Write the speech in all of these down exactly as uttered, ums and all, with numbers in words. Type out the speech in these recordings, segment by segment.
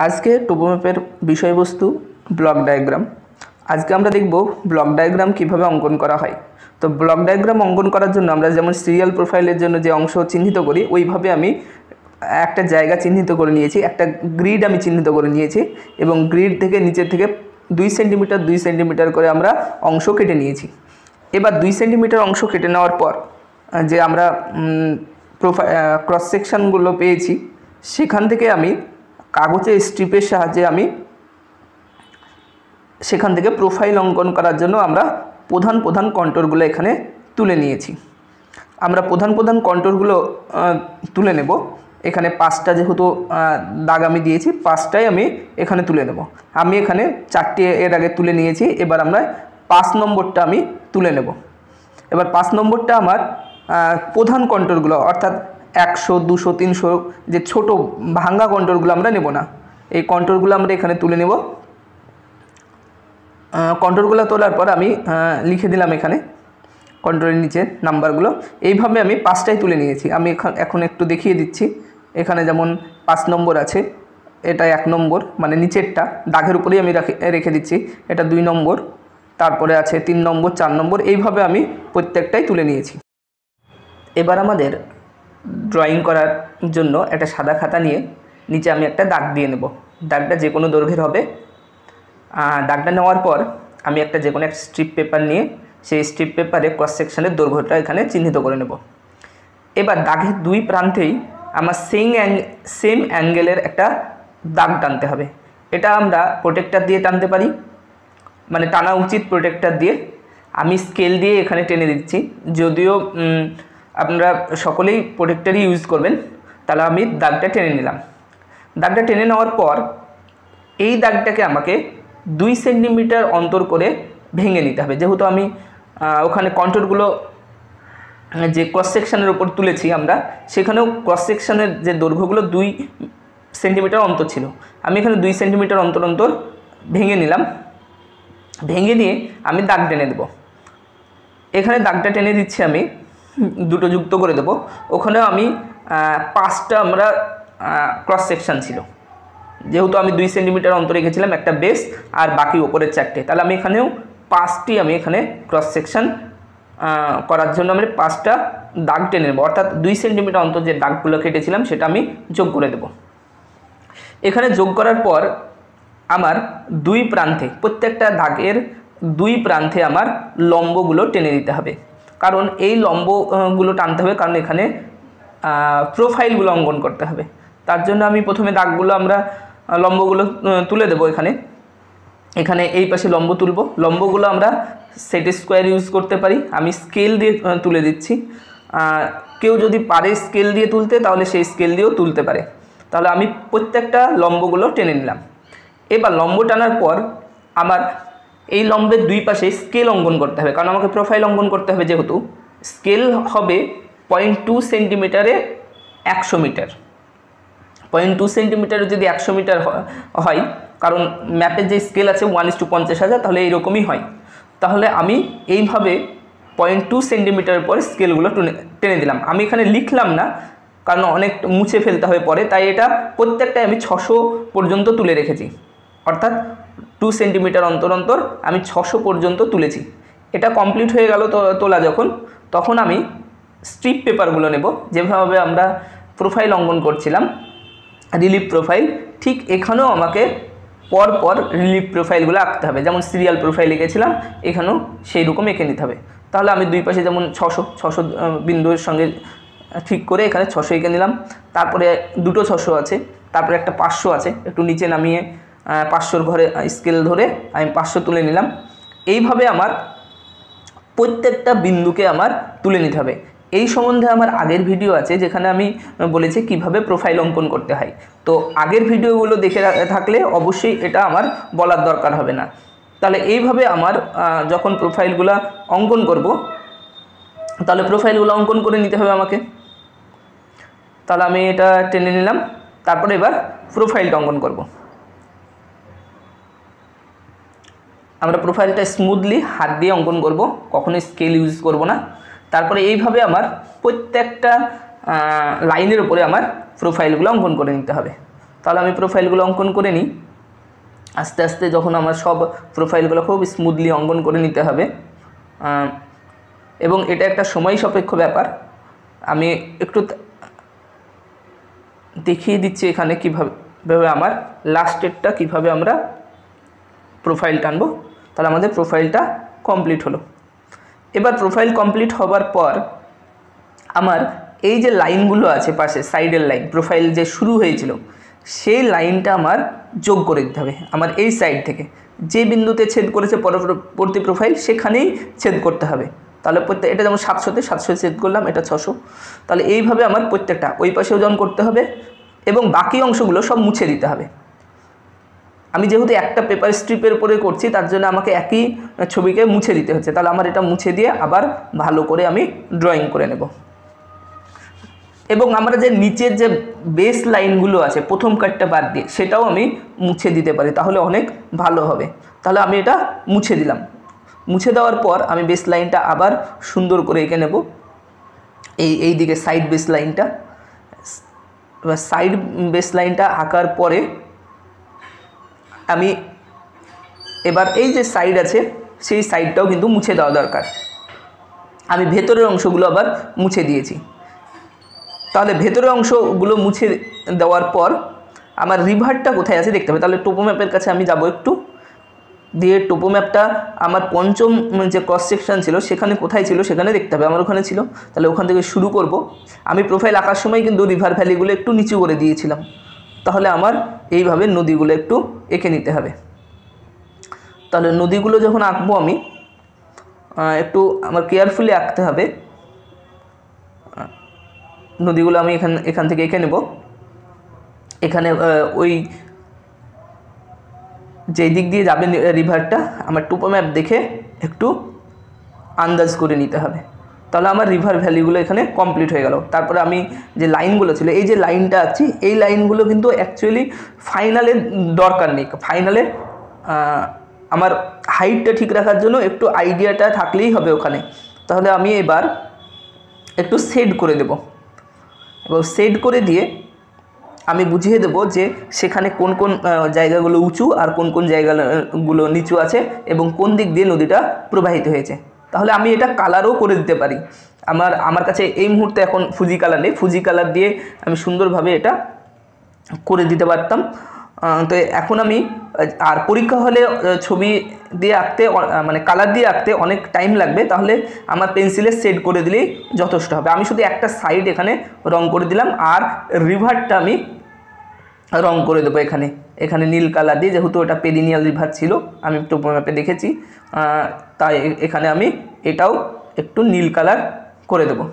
आज के टोपोमैपेर विषयबस्तु block diagram. आज के आमरा देखब ब्लक डायग्राम किभाबे अंकन करा हय। तो ब्लक डायग्राम अंकन करार जोन्नो आमरा जेमन सिरियल प्रोफाइलेर जोन्नो जे अंश चिन्हित करी ओइभाबे आमी एकटा जायगा चिन्हित करे नियेछि, एकटा ग्रिड आमी चिन्हित करे नियेछि एबं ग्रिड थेके नीचे थेके दुई सेंटिमिटार दुई सेंटिमिटार करे आमरा अंश केटे नियेछि। एबार दुई सेंटिमिटार अंश केटे नेওয়ার पर जे आमरा प्रोफाइल क्रस सेक्शनगुलो पेয়েছি সেখান থেকে আমি कागजे स्ट्रिपर साहाज्ये आमी सेखान थेके प्रोफाइल अंकन करार जोन्नो आमरा प्रधान प्रधान कन्टुरगुलो एखाने तुले नियेछि। आमरा प्रधान प्रधान कन्टुरगुलो तुले नेब। एखाने पाँचटा जेहेतु दाग आमी दियेछि पाँचटाई आमी एखाने तुले नेब। आमी एखाने चारटे एर आगे तुले नियेछि, एबार आमरा पाँच नम्बरटा आमी तुले नेब। एबार पाँच नम्बरटा आमार प्रधान कन्टुरगुलो अर्थात एकशो दुशो तीनशो जे छोटो भांगा कन्टुरगुलो आमरा नेब ना, এই কন্ট্রোলগুলো আমরা এখানে তুলে নেব। কন্ট্রোলগুলো তোলার পর আমি লিখে দিলাম এখানে কন্ট্রোলের নিচে নাম্বারগুলো। এইভাবে আমি পাঁচটাই তুলে নিয়েছি। আমি এখন একটু দেখিয়ে দিচ্ছি। এখানে যেমন পাঁচ নম্বর আছে, এটা এক নম্বর মানে নিচেরটা দাগের উপরেই আমি রেখে দিচ্ছি। এটা দুই নম্বর, তারপরে আছে তিন নম্বর, চার নম্বর, এইভাবে আমি প্রত্যেকটাই তুলে নিয়েছি। এবার আমাদের ড্রয়িং করার জন্য একটা সাদা খাতা নিয়ে नीचे आमी एक दाग दिए नेब। दागटा जे कोनो दैर्घ्येर होबे। दागटा नेওয়ার पर आमी एक जे कोनो एक स्ट्रिप पेपार निये सेई स्ट्रिप पेपारे क्रस सेक्शनेर दैर्घ्यटा एखाने चिन्हित करे नेब। एबार दागेर दुई प्रान्तेई आमार सेम सेम अ্যাঙ্গেলের একটা दाग टानते हबे। एटा आमरा प्रोटेक्टर दिए टानते पारी, माने टाना उचित प्रोटेक्टर दिए। आमी स्केल दिए एखाने टेने दिচ্ছি, যদিও আপনারা সকলেই प्रोटेक्टरই ইউজ করবেন। তাহলে আমি দাগটা টেনে নিলাম। दागटा टेने नेওয়ার पर এই দাগটাকে আমাকে দুই সেন্টিমিটার অন্তর করে ভেঙে নিতে হবে। যেহেতু আমি ওখানে কন্ট্রোলগুলো যে ক্রস সেকশনের উপর তুলেছি আমরা, সেখানেও ক্রস সেকশনের যে দৈর্ঘ্যগুলো দুই সেন্টিমিটার অন্তর ছিল। আমি এখানে দুই সেন্টিমিটার অন্তর অন্তর ভেঙে নিলাম। ভেঙে নিয়ে আমি দাগ টেনে দেব। এখানে দাগটা টেনে দিচ্ছি, আমি দুটো যুক্ত করে দেব। ওখানেও আমি পাঁচটা আমরা क्रस सेक्शन छिलो, जेहेतु आमी दुई सेंटिमिटार अंतर रेखेछिलाम एक बेस और बाकी ऊपर चारटे, ताहले आमी एखानेও पाँचटी आमी एखाने क्रस सेक्शन करार जोन्नो आमी पाँचटा दाग टेने नेब। अर्थात दुई सेंटिमिटार अंतर जे दागगुलो केटेछिलाम सेटा आमी जोग करे देब। एखाने जोग करार पर आमार दुई प्रान्ते प्रत्येकटा दागेर दुई प्रान्ते आमार लम्बगुलो टेने दिते हबे, कारण एई लम्बगुलो टानते हबे, कारण एखाने प्रोफाइलगुलो अंकन करते हबे। तार जोन्नो आमी प्रथमे दागगुलो आमरा लम्बगुलो तुले देब। एखाने एखाने এই পাশে লম্ব তুলব। লম্বগুলো আমরা সেট স্কয়ার ইউজ করতে পারি। আমি স্কেল দিয়ে তুলে দিচ্ছি। কেউ যদি পারে স্কেল দিয়ে তুলতে তাহলে সেই স্কেল দিয়েও তুলতে পারে। তাহলে আমি প্রত্যেকটা লম্বগুলো টেনে নিলাম। এবার লম্ব টানার পর আমার এই লম্বের দুই পাশে স্কেল অঙ্কন করতে হবে, কারণ আমাকে প্রোফাইল অঙ্কন করতে হবে। যেহেতু স্কেল হবে पॉइंट टू सेंटिमिटारे एकशो मीटार। पॉइंट टू सेंटिमिटारे जो एकशो मीटार है, कारण मैपेर जो स्केल आछे वन इस टू पचास हज़ार, ताहले एरकमई हय। ताहले आमी एइभाबे पॉइंट टू सेंटिमिटार पर स्केलगुलो टेने दिलाम। आमी एखाने लिखलाम ना, कारण अनेक मुछे फेलते हबे परे, ताई एटा प्रत्येकटाई आमी छशो पर्यन्त तुले रेखेछि। अर्थात टू सेंटिमिटार अंतर अंतर आमी छशो पर्यन्त तुलेछि। एटा कमप्लीट हये गेल तोला जखन, तखन आमी स्ट्रिप पेपारगुलो नेब। जेभाबे आमरा प्रोफाइल अंकन करछिलाम रिलिफ प्रोफाइल, ठीक एखानेও আমাকে पर पर रिलिफ प्रोफाइलगुलो आঁকতে হবে। যেমন সিরিয়াল प्रोफाइल এঁকেছিলাম, এখানেও সেই রকম এঁকে নিতে হবে। তাহলে আমি দুই পাশে যেমন ছশো ছশো বিন্দুর সঙ্গে ঠিক করে এখানে ছশো এঁকে নিলাম। তারপরে দুটো ছশো আছে, তারপরে একটা পাঁচশো আছে, একটু নিচে নামিয়ে পাঁচশোর ঘরে স্কেল ধরে আমি পাঁচশো তুলে নিলাম। এইভাবে আমার প্রত্যেকটা বিন্দুকে আমার তুলে নিতে হবে। এই সম্বন্ধে আমার আগের ভিডিও আছে, যেখানে আমি বলেছি কিভাবে প্রোফাইল অঙ্কন করতে হয়। তো আগের ভিডিওগুলো দেখে থাকলে অবশ্যই এটা আমার বলার দরকার হবে না। তাহলে এইভাবে আমার যখন প্রোফাইলগুলো অঙ্কন করব, তাহলে প্রোফাইলগুলো অঙ্কন করে নিতে হবে আমাকে। তাহলে আমি এটা টেনে নিলাম। তারপরে এবার প্রোফাইলটা অঙ্কন করব। আমরা প্রোফাইলটা স্মুথলি হাত দিয়ে অঙ্কন করব, কখনো স্কেল ইউজ করব না। তারপরে এইভাবে আমার প্রত্যেকটা লাইনের উপরে আমার প্রোফাইলগুলো অঙ্কন করে নিতে হবে। তাহলে আমি প্রোফাইলগুলো অঙ্কন করে নিই। আস্তে আস্তে যখন আমার সব প্রোফাইলগুলো খুব স্মুথলি অঙ্কন করে নিতে হবে, এবং এটা একটা সময় সাপেক্ষ ব্যাপার। আমি একটু দেখিয়ে দিচ্ছি এখানে কীভাবে আমার লাস্টেরটা কীভাবে আমরা প্রোফাইল টানবো। তাহলে আমাদের প্রোফাইলটা কমপ্লিট হলো। এবার প্রোফাইল কমপ্লিট হবার পর আমার এই যে লাইনগুলো আছে পাশে, সাইডের লাইন, প্রোফাইল যে শুরু হয়েছিল সেই লাইনটা আমার যোগ করে দিতে হবে। আমার এই সাইড থেকে যে বিন্দুতে ছেদ করেছে পরবর্তী প্রোফাইল সেখানেই ছেদ করতে হবে। তাহলে প্রত্যেক, এটা যেমন সাতশোতে সাতশো ছেদ করলাম, এটা ছশো। তাহলে এইভাবে আমার প্রত্যেকটা ওই পাশেও জন করতে হবে এবং বাকি অংশগুলো সব মুছে দিতে হবে। আমি যেহেতু একটা পেপার স্ট্রিপের উপরে করছি তার জন্য আমাকে একই ছবিকে মুছে দিতে হচ্ছে। তাহলে আমার এটা মুছে দিয়ে আবার ভালো করে আমি ড্রয়িং করে নেব। এবং আমরা যে নিচের যে বেস লাইনগুলো আছে প্রথম কাটটা বাদ দিয়ে, সেটাও আমি মুছে দিতে পারি, তাহলে অনেক ভালো হবে। তাহলে আমি এটা মুছে দিলাম। মুছে দেওয়ার পর আমি বেস লাইনটা আবার সুন্দর করে এঁকে নেব, এই এই দিকে সাইড বেস লাইনটা। এবার সাইড বেস লাইনটা আঁকার পরে আমি এবার এই যে সাইড আছে সেই সাইডটাও কিন্তু মুছে দেওয়া দরকার। আমি ভেতরের অংশগুলো আবার মুছে দিয়েছি। তাহলে ভেতরের অংশগুলো মুছে দেওয়ার পর আমার রিভারটা কোথায় আছে দেখতে হবে। তাহলে টোপো ম্যাপের কাছে আমি যাব একটু, দিয়ে টোপো ম্যাপটা আমার পঞ্চম যে ক্রস সেকশন ছিল সেখানে কোথায় ছিল সেখানে দেখতে হবে। আমার ওখানে ছিল, তাহলে ওখান থেকে শুরু করব। আমি প্রোফাইল আঁকার সময় কিন্তু রিভার ভ্যালিগুলো একটু নিচু করে দিয়েছিলাম। তাহলে আমার এইভাবে নদীগুলো একটু এঁকে নিতে হবে। তাহলে নদীগুলো যখন আঁকবো আমি একটু আমার কেয়ারফুলি আঁকতে হবে। নদীগুলো আমি এখান এখান থেকে এঁকে নেব। এখানে ওই যে দিক দিয়ে যাবে রিভারটা আমার টোপো ম্যাপ দেখে একটু আন্দাজ করে নিতে হবে। তাহলে আমার রিভার ভ্যালিগুলো এখানে কমপ্লিট হয়ে গেল। তারপরে আমি যে লাইনগুলো ছিল, এই যে লাইনটা আছি, এই লাইনগুলো কিন্তু অ্যাকচুয়ালি ফাইনালের দরকার নেই। ফাইনালে আমার হাইটটা ঠিক রাখার জন্য একটু আইডিয়াটা থাকলেই হবে ওখানে। তাহলে আমি এবার একটু সেট করে দেব, এবং সেট করে দিয়ে আমি বুঝিয়ে দেব যে সেখানে কোন কোন জায়গাগুলো উঁচু আর কোন কোন জায়গাগুলো নিচু আছে এবং কোন দিক দিয়ে নদীটা প্রবাহিত হয়েছে। তাহলে আমি এটা কালারও করে দিতে পারি। আমার আমার কাছে এই মুহূর্তে এখন ফুজি কালার নেই, ফুজি কালার দিয়ে আমি সুন্দরভাবে এটা করে দিতে পারতাম। তো এখন আমি, আর পরীক্ষা হলে ছবি দিয়ে আঁকতে মানে কালার দিয়ে আঁকতে অনেক টাইম লাগবে, তাহলে আমার পেন্সিলে সেট করে দিলেই যথেষ্ট হবে। আমি শুধু একটা সাইড এখানে রং করে দিলাম, আর রিভারটা আমি রং করে দেবো এখানে এখানে নীল কালার দিয়ে, যেহেতু ওটা পেরিনিয়াল রিভার ছিল, আমি টোপো ম্যাপে দেখেছি, তাই এখানে আমি এটাও একটু নীল কালার করে দেব।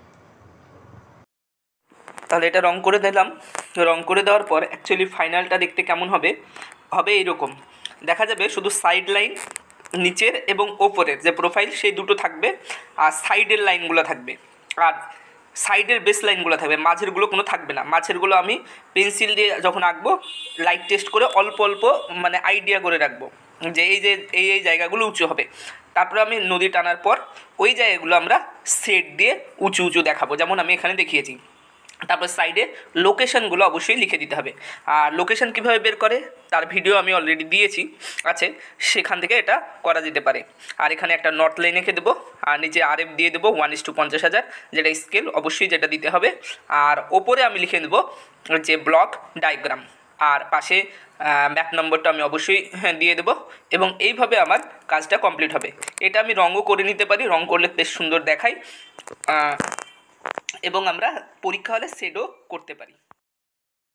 তাহলে এটা রং করে দিলাম। রং করে দেওয়ার পর অ্যাকচুয়ালি ফাইনালটা দেখতে কেমন হবে হবে এইরকম দেখা যাবে। শুধু সাইড লাইন নিচের এবং ওপরের যে প্রোফাইল সেই দুটো থাকবে, আর সাইডের লাইনগুলো থাকবে, আর সাইডের বেস লাইনগুলো থাকবে, মাঝেরগুলো কোনো থাকবে না। মাঝেরগুলো আমি পেন্সিল দিয়ে যখন আঁকবো লাইট টেস্ট করে অল্প অল্প মানে আইডিয়া করে রাখবো যে এই যে এই এই জায়গাগুলো উঁচু হবে। তারপরে আমি নদী টানার পর ওই জায়গাগুলো আমরা সেট দিয়ে উঁচু উঁচু দেখাবো, যেমন আমি এখানে দেখিয়েছি। তারপর সাইডে লোকেশানগুলো অবশ্যই লিখে দিতে হবে। আর লোকেশান কীভাবে বের করে তার ভিডিও আমি অলরেডি দিয়েছি আছে, সেখান থেকে এটা করা যেতে পারে। আর এখানে একটা নর্থ লাইন এঁকে দেবো, আর নিচে আর এফ দিয়ে দেবো ওয়ান ইস টু পঞ্চাশ হাজার, যেটা স্কেল অবশ্যই যেটা দিতে হবে। আর ওপরে আমি লিখে দেবো যে ব্লক ডায়াগ্রাম, আর পাশে ম্যাপ নম্বরটা আমি অবশ্যই দিয়ে দেবো। এবং এইভাবে আমার কাজটা কমপ্লিট হবে। এটা আমি রঙও করে নিতে পারি, রঙ করলে বেশ সুন্দর দেখায়, এবং আমরা পরীক্ষা হলে সেটও করতে পারি।